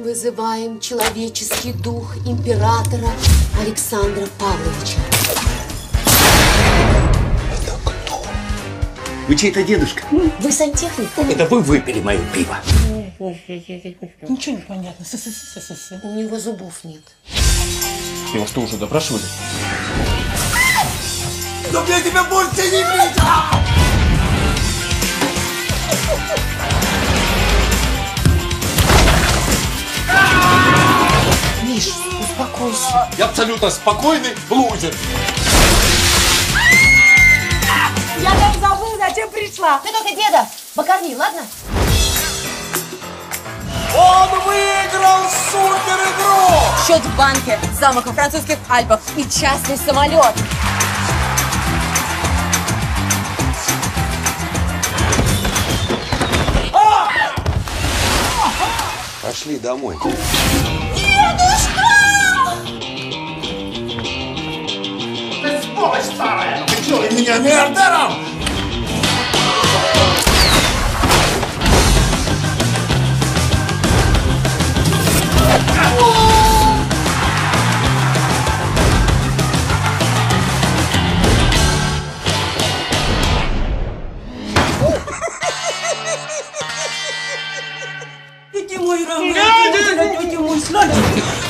Вызываем человеческий дух императора Александра Павловича. Это кто? Вы чей-то дедушка? Вы сантехник? Это вы выпили мое пиво. Ничего не понятно. У него зубов нет. Его что, уже допрашивали? Но я тебя больше не видел! Миш, успокойся. Я абсолютно спокойный лузер. Я там забыла, зачем пришла. Ты только деда покорми, ладно? Он выиграл супер игру! Счет в банке, замок во французских Альпах и частный самолет. Пошли домой. Ты сволочь старая! Ты что, меня миллиардером? Тетя мой, Роман, тетя мой, сладкий.